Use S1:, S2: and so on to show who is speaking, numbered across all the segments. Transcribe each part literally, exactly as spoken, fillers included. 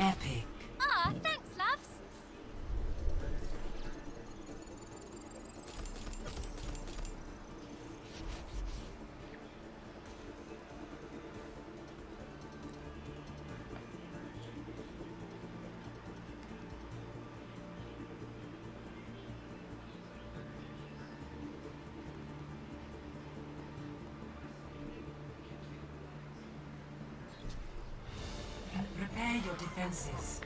S1: Epic.
S2: Ah, thanks, loves.
S1: Prepare your defenses.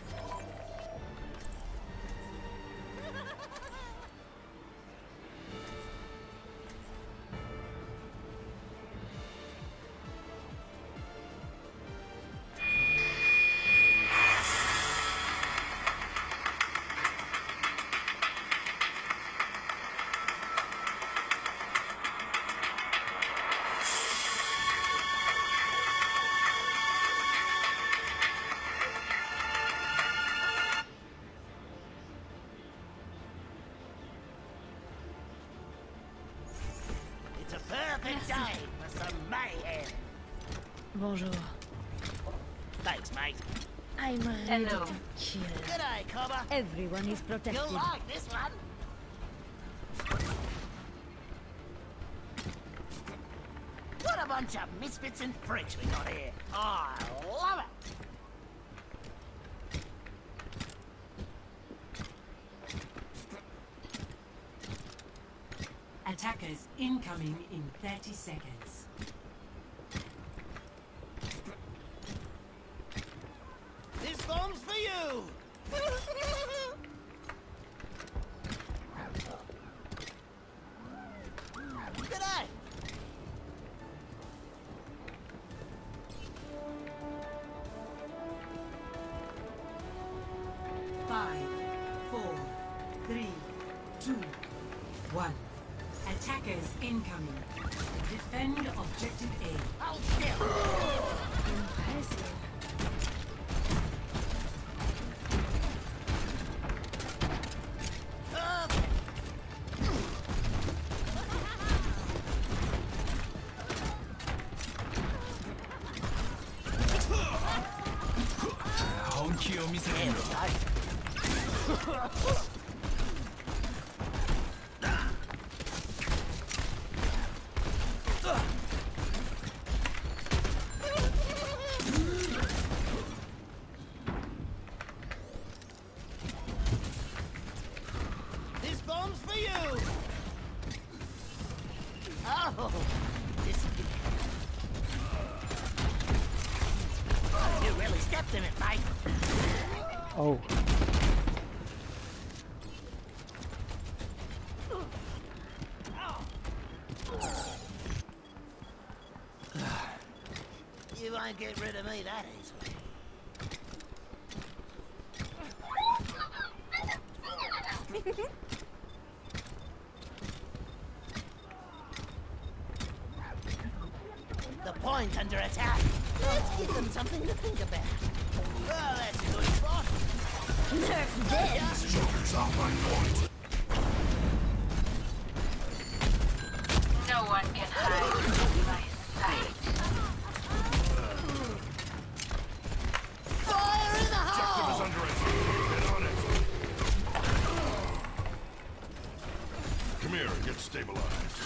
S3: It's a perfect day for some mayhem.
S4: Bonjour.
S3: Thanks, mate.
S4: I'm ready
S2: Hello.
S4: to kill.
S3: G'day, Cobber.
S4: Everyone is protected.
S3: You'll like this one. What a bunch of misfits and freaks we got here. I love it.
S1: Attackers incoming in thirty seconds.
S3: This bomb's for you. G'day.
S1: Five, four, three, two, one. Attackers incoming. Defend objective A.
S3: Hold still.
S4: Impressive.
S3: Perfect. There we go. This bomb's for you. Oh, this is good. You really stepped in it, mate.
S5: Oh.
S3: You won't get rid of me that easily. The point under attack. Let's give them something to think about. Well, that's a good spot.
S4: Nerf this!
S6: Joker's off my point.
S2: No one can hide from my sight.
S3: Fire in the
S6: Objective is
S3: hole!
S6: under attack. Get on it. Come here and get stabilized.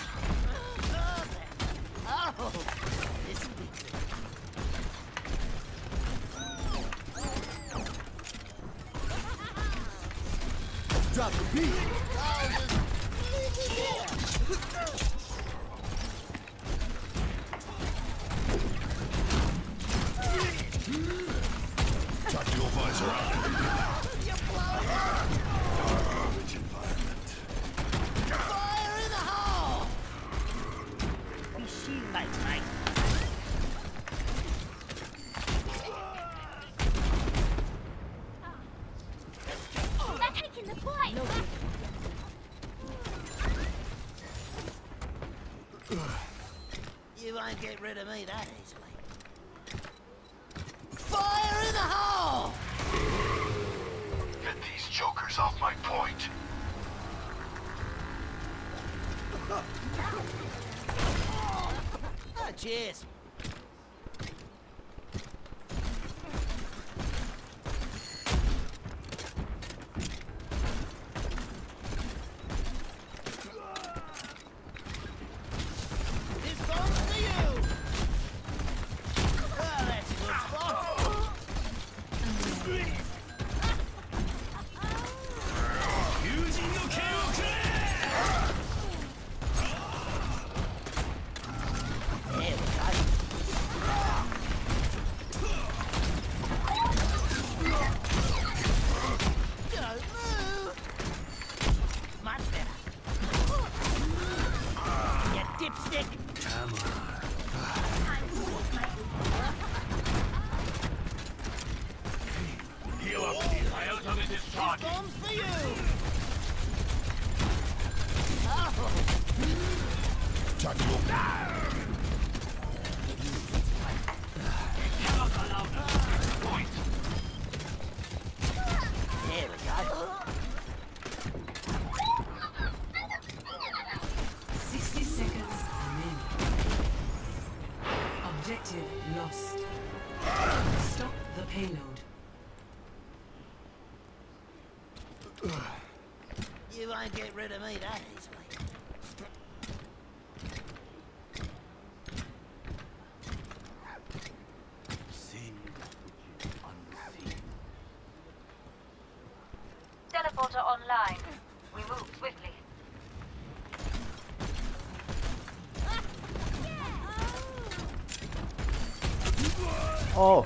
S3: Oh, this will be good.
S5: Drop the beat.
S3: I'll just leave it here.
S6: Tactical visor out.
S3: You blow it up.
S6: Garbage environment.
S3: Fire in the hole! Thanks, mate.
S2: They're taking the point.
S3: You won't get rid of me that easily. Fire in the hole!
S6: Get these jokers off my point.
S3: Oh, cheers. you! Oh!
S6: Touch you. Point.
S3: There we go.
S1: sixty seconds remaining. Objective lost. Stop the payload.
S3: You won't get rid of me that easily.
S2: Teleporter online. We move swiftly.
S5: Oh.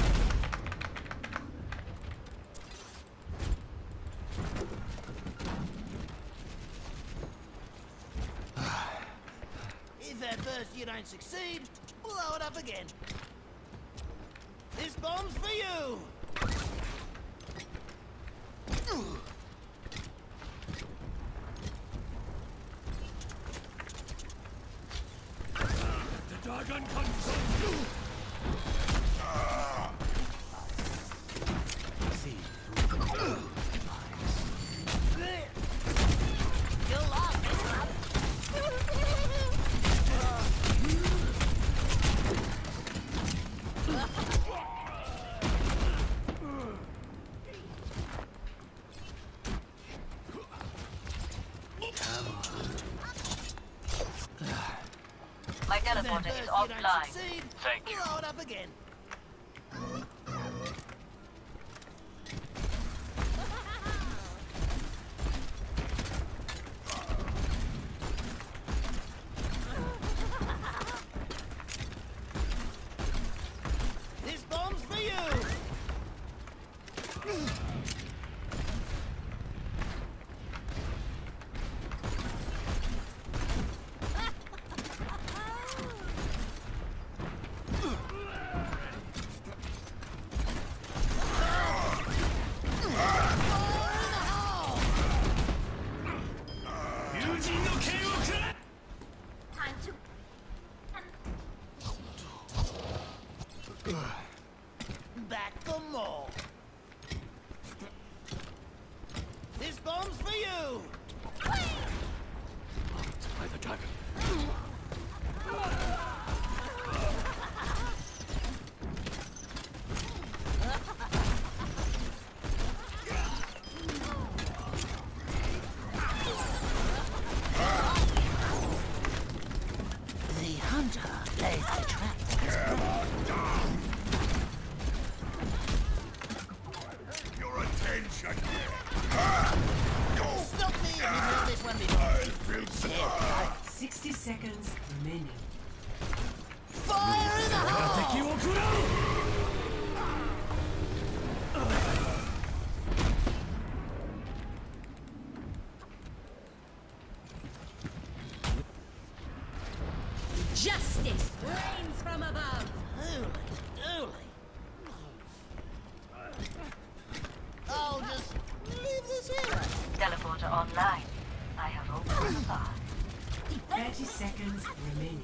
S3: If at first you don't succeed, blow it up again. This bomb's for you!
S6: The dragon comes on you. See.
S3: You'll laugh,
S2: My teleporter is offline.
S3: Succeed,
S6: Thank you.
S3: blow it up again. This bomb's for you!
S4: Time to.
S3: Back for more. This bomb's for you!
S6: By the dragon.
S3: The hunter lays the trap for his prey.
S6: Your attention.
S3: Stop me if you've heard this one before.
S6: I feel
S3: There we go.
S1: sixty seconds remaining.
S3: Fire in the hole!
S4: Justice reigns from above.
S3: Holy dooly. I'll just leave this here.
S2: Teleporter online. I have opened the bar.
S1: thirty seconds remaining.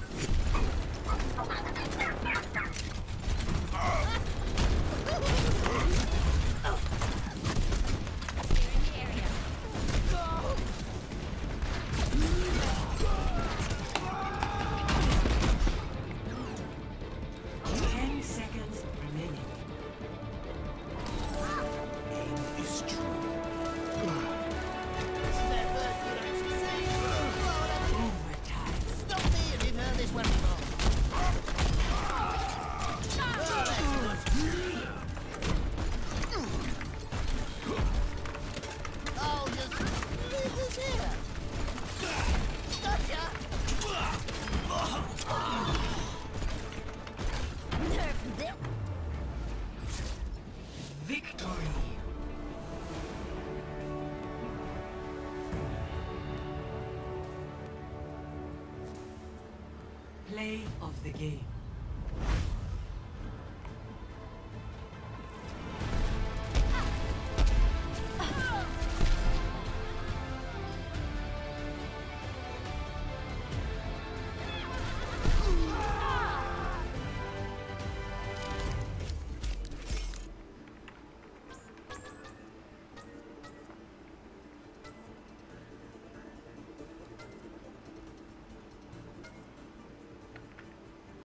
S1: ten seconds remaining.
S6: is true.
S3: That first you don't succeed, blow it up again.
S1: Overtime.
S3: Stop me if you've heard this one before. Oh, that's good. I'll just leave this here. Gotcha!
S4: Nerf them.
S1: Victory. Play of the game.